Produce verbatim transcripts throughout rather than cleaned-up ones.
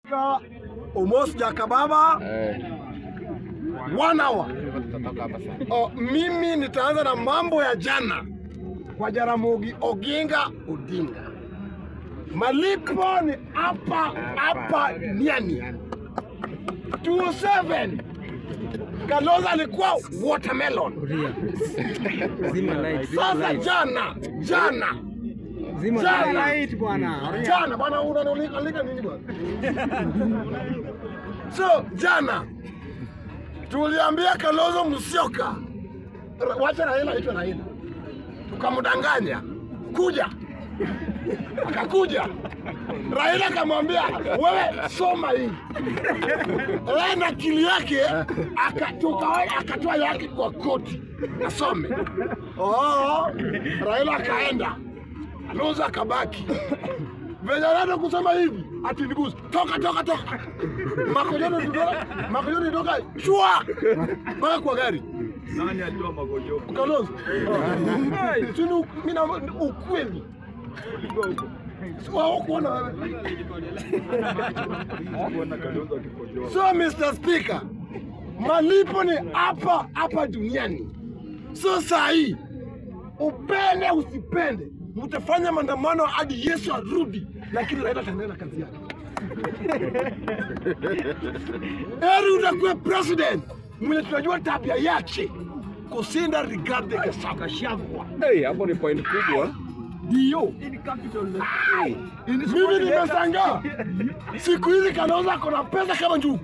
Almost Jakababa eh. One hour. Oh, mimi nitaanza na mambo ya jana kwa Jaramogi Oginga Odinga. Malipo ni hapa hapa niani. two oh seven Kalonzo alikuwa watermelon. Sasa jana jana Zima light bwana. Jana bwana unanialika nini bwana? So jana tuliambia Kalonzo Musyoka wacha Raila aitwe Raila. Tukamdanganya kuja. Akakuja. Raila akamwambia wewe soma hii. Raila na akili yake akatoka akatoa yake kwa koti. Asome. Oh, Raila akaenda. Kalonzo akabaki. Venye kusema hivi ati nigusa toka toka toka. Makojoni ndoka, makojoni ndoka. Chua. Mpaka kwa gari. Nani atoa makojo? Kalonzo. Sio mimi na ukweli. Sio kuona wewe. So Mister Speaker, malipo ni hapa hapa duniani. So saa hii upende usipende mtafanya maandamano hadi Yesu arudi, lakini Raila ataendelea na kazi yake. Eri utakuwa president mwenye tunajua tabia yake kusinda Rigathi Gachagua. Hey, hapo ni point kubwa. Ndio. Mimi nimeshangaa. Siku hizi Kalonzo akona pesa kama njugu.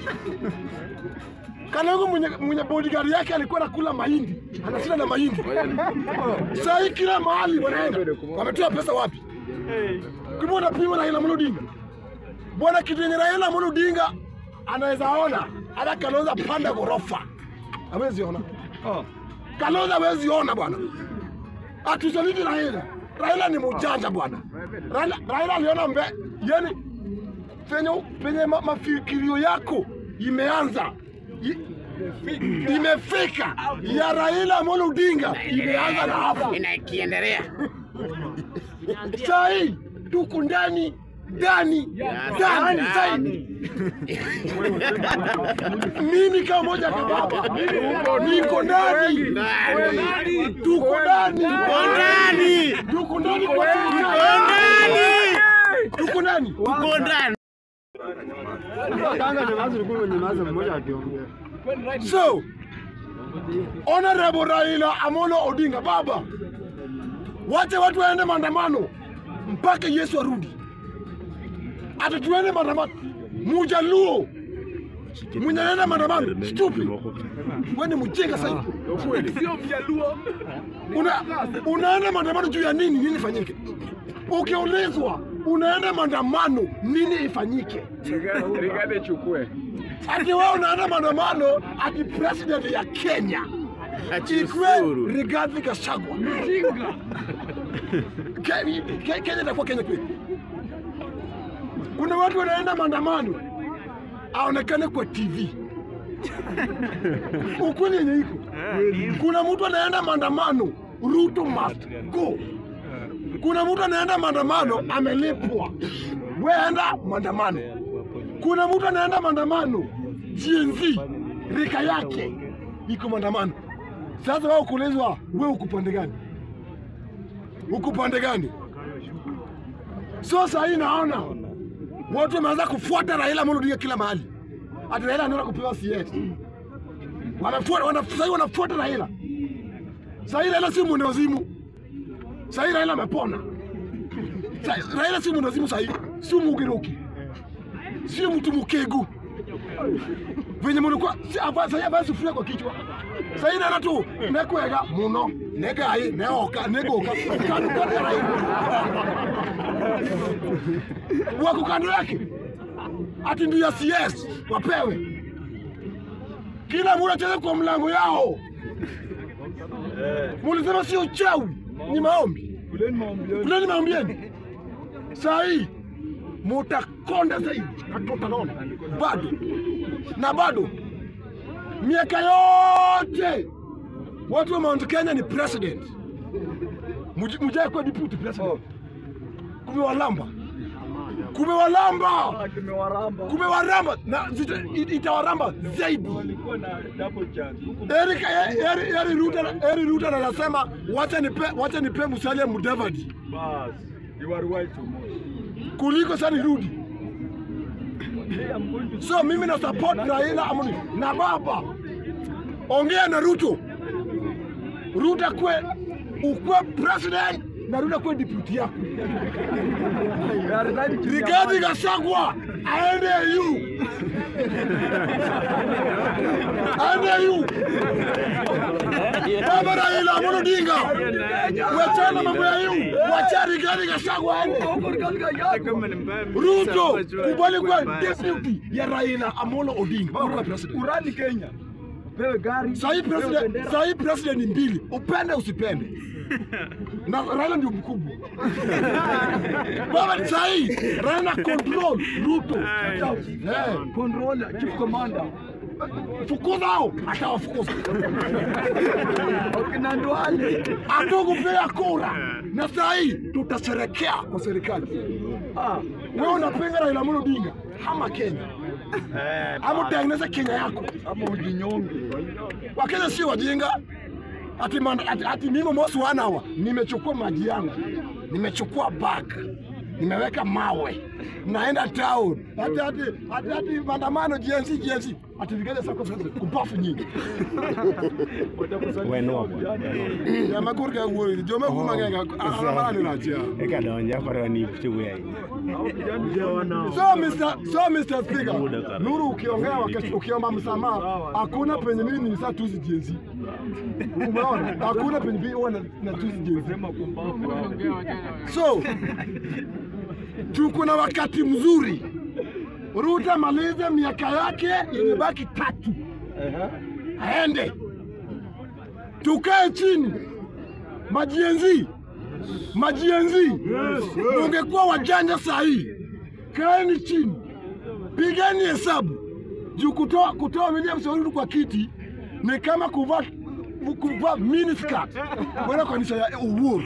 Kalonzo mwenye, mwenye bodyguard yake alikuwa anakula mahindi. Anashinda na mahindi. Sasa hii kila mahali wanaenda. Wametoa pesa wapi? Kumbe wanapima Raila Amolo Odinga. Bwana kidenye Raila Amolo Odinga anaweza ona hata Kalonzo panda gorofa. Hawezi ona. Kalonzo hawezi ona bwana. Atusaliti Raila. Raila ni mjanja bwana. Raila, Raila aliona mbe, yani penye penye ma, mafikirio yako imeanza. I, imefika ya Raila Amolo Odinga imeanza na hapo. Inakiendelea. Sasa hii tuko ndani ndani ndani zaidi. Mimi kama moja kababa niko ndani tuko ndani ndani tuko ndani kwa ndani tuko ndani Tuko ndani. So Honorable Raila Amolo Odinga baba, wache watu waende maandamano mpaka Yesu arudi. Ata tuende maandamano. Mujaluo mwenye anaenda maandamano stupid. Wewe ni mjinga sasa. Sio Mjaluo. Una unaenda maandamano juu ya nini? Nini ifanyike? Ukiulizwa unaenda maandamano nini ifanyike? Rigathi chukue. Ati wewe unaenda maandamano ati president ya Kenya. Ikwe Rigathi Gachagua. Mjinga. Kenya Kenya itakuwa Kenya kweli. Kuna watu wanaenda maandamano aonekane kwa T V. Ukweli yenye iko. Kuna mtu anaenda maandamano Ruto must go. Kuna mtu anaenda maandamano amelipwa. Wewe enda maandamano. Kuna mtu anaenda maandamano G N Z rika yake iko maandamano. Sasa wao kuulizwa wewe uko pande gani? Uko pande gani? So sasa hii naona watu wameanza kufuata Raila Amolo Odinga kila mahali. Ati Raila anaenda kupewa C S. Wanafuata wanafuata wanafuata Raila. Sasa Raila si mwende wazimu. Sasa Raila amepona. Sasa Raila si mwende wazimu sasa, si mugiroki. Si mtu mkegu. Venye mlikuwa si avasa ya basi sufuria kwa kichwa. Sasa Raila tu nekwega muno, negai, neoka, negoka. Kanu kwa Raila. Wako kando yake. Ati ndio C S wapewe. Kila mmoja acheze kwa mlango yao. Mulisema sio uchawi, ni maombi. Kuleni maombi. Kuleni maombi yenu. Sasa hii mutakonda zaidi hatutaona bado na bado miaka yote watu wa Mount Kenya ni president. Mjaye kwa deputy president. Kumbe walamba. Kumewalamba. Tumewaramba. Kumewaramba na zita- itawaramba zaidi. Walikuwa na double chance. Eric Eri Eri Ruto Eri Ruto anasema wacha nipe wacha nipe Musalia Mudavadi. Bas. You are right too much. Kuliko sasa nirudi. Hey, I'm going to So mimi na support Raila Amolo na baba. Ongea na Ruto. Ruto kwe ukwe president na Ruto kwe deputy yako. Rigathi Gachagua aende yu. Aende yu. Baba Raila Amolo Odinga. Wachana mambo ya yu. Wacha Rigathi Gachagua aende. Ruto kubali kwa deputy ya Raila Amolo Odinga. Baba president. Urani Kenya. Pewe gari. Sahi president, sahi president ni mbili. Upende usipende. Na Raila ndio mkubwa. Baba sahi Raila control Ruto. Eh, Controller, chief commander. fukuza hao, atawafukuza. Wakina Ndwale. Atukupea kura. Na sahi tutasherekea kwa serikali. Ah, Wewe unapinga Raila Amolo Odinga ama Kenya? Ama utengeneze Kenya yako. ama ujinyonge. Wakenya si wajinga. Ati, man, ati, ati mimi mosi wanawa nimechukua maji yangu, nimechukua bag, nimeweka mawe, naenda town. Ati ati ati, ati maandamano G N C G N C ati vigele sako kupafu nyingi. Weno Ya makurka huo jome kuma nganga maandamano na jia. eka donja para ni kuchwe ai. So Mister So Mister Speaker, Nuru ukiongea wakati ukiomba msamaha, hakuna penye mimi nilisa tusi G N C. Umeona? Hakuna penye mimi huwa na tusi G N C. Sema kumbavu hao. So, tuko na wakati mzuri. Ruto malize miaka yake imebaki tatu. Aende. Tukae chini. Majienzi. Majienzi. Ungekuwa wajanja sahi. Kaeni chini. Pigeni hesabu. Juu kutoa kutoa William Samoei kwa kiti ni kama kuvaa kuvaa miniskirt. Bwana kwa nisha ya Uhuru.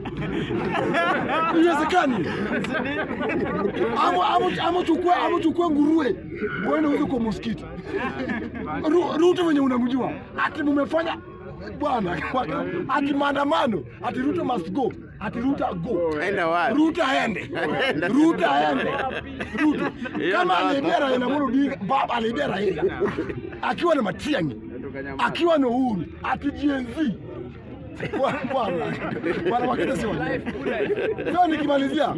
Iwezekani. Amo amo amo chukua amo chukua nguruwe. Bwana huko kwa msikiti. Ruto mwenye unamjua. Ati mumefanya bwana ati maandamano, ati Ruto must go. Ati Ruto go. Enda wapi? Ruto aende. Ruto aende. Ruto. Kama alibera Raila Amolo Odinga, baba alibera Raila. Akiwa na Matiang'i. Akiwa na Uhuru, ati G N Z. Bwana, bwana wakati si wajinga. Sasa nikimalizia,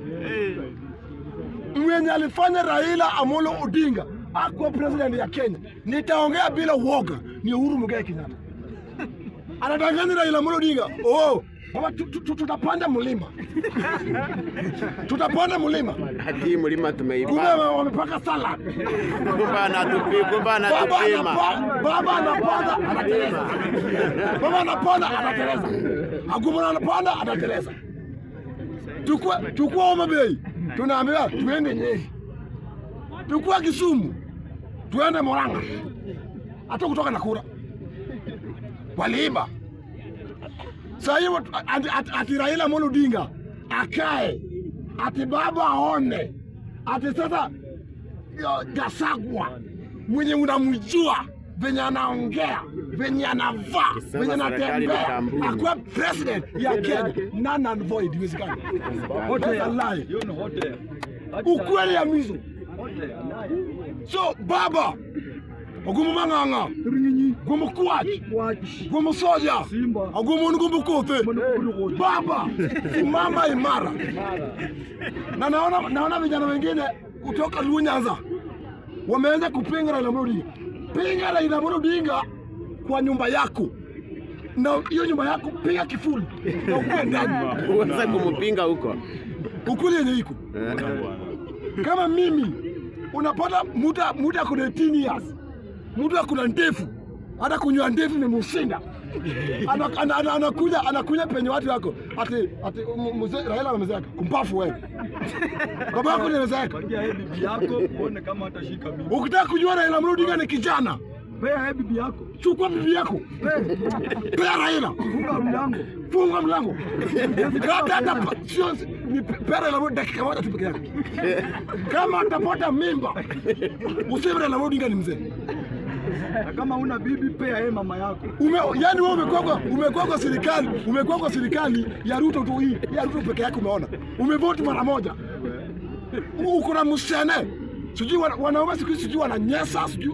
mwenye alifanya Raila Amolo Odinga akuwa president ya Kenya, nitaongea bila uoga, ni Uhuru Muigai Kenyatta. Anadanganya Raila Amolo Odinga, oh, baba tutapanda mlima. Tutapanda mlima. Hadi mlima Kumbe tumeipanda. wamepaka salad. Kumba anatupi, kumba Baba anatupima. anapa- baba anapanda anateleza. Baba anapanda anateleza. Agumana anapanda anateleza. Tukua tukua Homa Bay. Tunaambiwa tuende Nyeri. Tukua Kisumu. Tuende Murang'a. Hata kutoka Nakura. Waliiba. Sasa hiyo ati, ati, ati Raila Amolo Odinga akae. Ati baba aone. Ati sasa yo, Gachagua mwenye unamjua venye anaongea, venye anavaa, venye anatembea, akuwa president ya Kenya, none and void iwezekani. That's a lie. Hiyo ni hotel. Ukweli ya mizo. So baba ogumu manganga, gumu kuachi, gumu soja, ogumu ngumu kote. Baba simama imara. Na naona naona vijana wengine kutoka Luo Nyanza wameanza kupinga Raila Amolo Odinga. Pinga Raila Amolo Odinga kwa nyumba yako. Na hiyo nyumba yako piga kifuli. Na ukue ndani. Uweza kumpinga huko. Ukuli yenye iko. Kama mimi unapata muda muda kuna eighteen years. Muda kuna ndefu. Hata kunywa ndefu imemshinda. Anakuja ana, ana, anakuja anakuja penye watu wako. Ati ati mzee Raila amezeeka. Kumpafu wewe. Baba yako ni amezeeka. Patia hedi yako uone kama atashika mimi. Ukitaka kujua Raila Amolo Odinga ni kijana, Pea he bibi yako. Chukua bibi yako. Pea Raila. Funga mlango. Funga mlango. Hata hata sio ni pea Raila dakika moja tu peke yake. Kama atapata mimba, useme Raila Odinga ni mzee. Na kama una bibi pea he mama yako. Ume, yani wewe umekuwa kwa umekuwa kwa serikali, umekuwa kwa serikali ya Ruto tu hii, ya Ruto peke yake umeona. Umevote mara moja. Uko na msene. Sijui wanaume siku hizi sijui wananyesa sijui.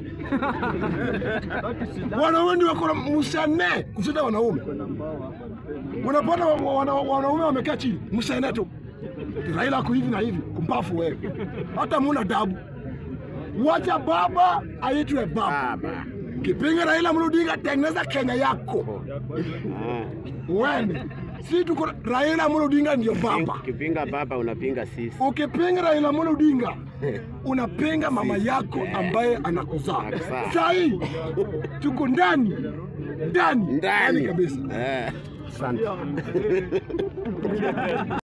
Wanaume ndio wako na msene kushinda wanaume. Unapata wanaume wamekaa chini, msene tu. Raila ako hivi na hivi, kumpafu wewe. Hata muna dabu. Wacha baba aitwe baba. Kipinga Raila Odinga, tengeneza Kenya yako. Wewe si tuko Raila Odinga ndio baba. Ukipinga baba unapinga sisi. Ukipinga Raila Odinga unapinga mama yako ambaye anakuzaa. Sasa hii tuko ndani ndani Ndani kabisa. Eh. Asante.